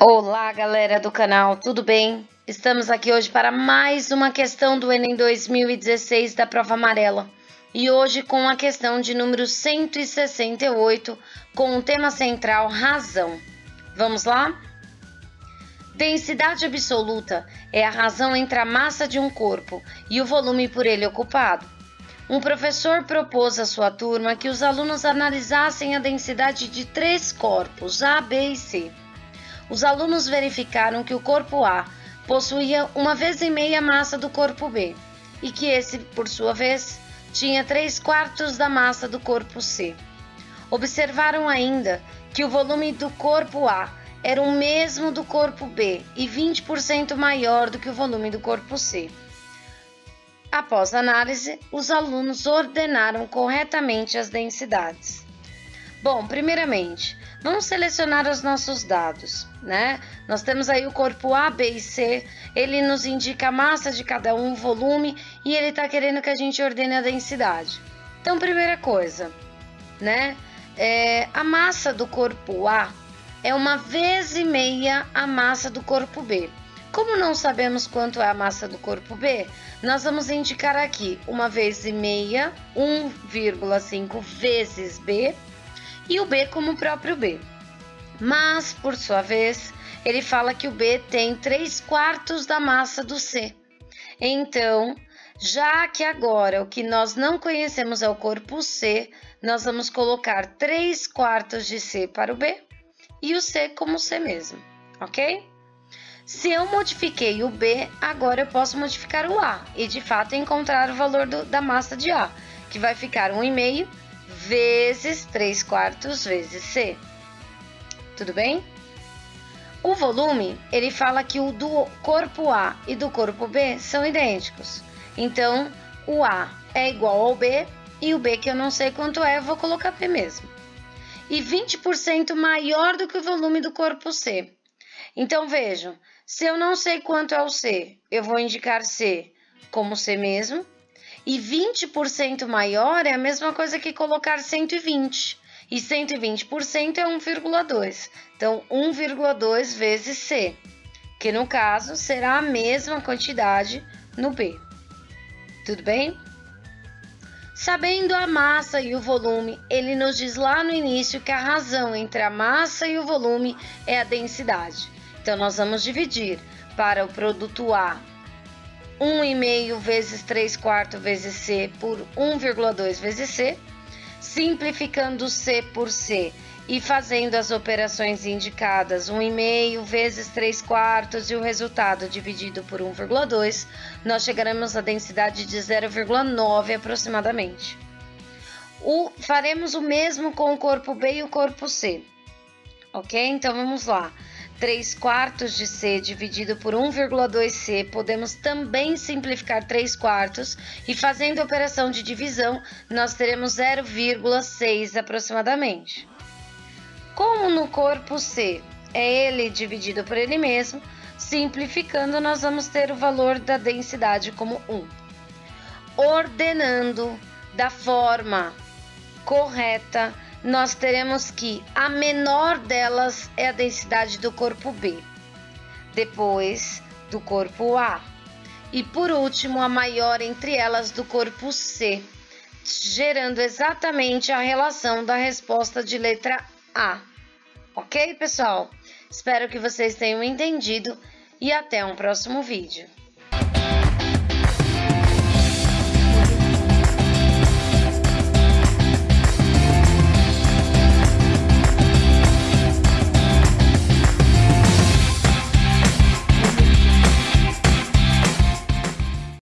Olá, galera do canal, tudo bem? Estamos aqui hoje para mais uma questão do Enem 2016 da prova amarela. E hoje com a questão de número 168, com o tema central razão. Vamos lá? Densidade absoluta é a razão entre a massa de um corpo e o volume por ele ocupado. Um professor propôs à sua turma que os alunos analisassem a densidade de 3 corpos, A, B e C. Os alunos verificaram que o corpo A possuía 1,5 vezes a massa do corpo B e que esse, por sua vez, tinha 3/4 da massa do corpo C. Observaram ainda que o volume do corpo A era o mesmo do corpo B e 20% maior do que o volume do corpo C. Após análise, os alunos ordenaram corretamente as densidades. Bom, primeiramente, vamos selecionar os nossos dados, né? Nós temos aí o corpo A, B e C, ele nos indica a massa de cada um, o volume, e ele está querendo que a gente ordene a densidade. Então, primeira coisa, né? A massa do corpo A é 1,5 vezes a massa do corpo B. Como não sabemos quanto é a massa do corpo B, nós vamos indicar aqui 1,5 vezes 1,5 vezes B, e o B como o próprio B. Mas, por sua vez, ele fala que o B tem 3/4 da massa do C. Então, já que agora o que nós não conhecemos é o corpo C, nós vamos colocar 3/4 de C para o B e o C como C mesmo, ok? Se eu modifiquei o B, agora eu posso modificar o A e, de fato, encontrar o valor da massa de A, que vai ficar 1,5 vezes 3/4 vezes C. Tudo bem? O volume, ele fala que o do corpo A e do corpo B são idênticos. Então, o A é igual ao B e o B, que eu não sei quanto é, eu vou colocar B mesmo. E 20% maior do que o volume do corpo C. Então, vejam, se eu não sei quanto é o C, eu vou indicar C como C mesmo. E 20% maior é a mesma coisa que colocar 120. E 120% é 1,2. Então, 1,2 vezes C, que no caso será a mesma quantidade no B. Tudo bem? Sabendo a massa e o volume, ele nos diz lá no início que a razão entre a massa e o volume é a densidade. Então, nós vamos dividir para o produto A 1,5 vezes 3/4 vezes C por 1,2 vezes C, simplificando C por C e fazendo as operações indicadas 1,5 vezes 3/4 e o resultado dividido por 1,2, nós chegaremos à densidade de 0,9 aproximadamente. Faremos o mesmo com o corpo B e o corpo C, ok? Então vamos lá. 3/4 de C dividido por 1,2 C, podemos também simplificar 3/4 e fazendo a operação de divisão, nós teremos 0,6 aproximadamente. Como no corpo C é ele dividido por ele mesmo, simplificando, nós vamos ter o valor da densidade como 1. Ordenando da forma correta, nós teremos que a menor delas é a densidade do corpo B, depois do corpo A, e por último a maior entre elas do corpo C, gerando exatamente a relação da resposta de letra A. Ok, pessoal? Espero que vocês tenham entendido e até um próximo vídeo.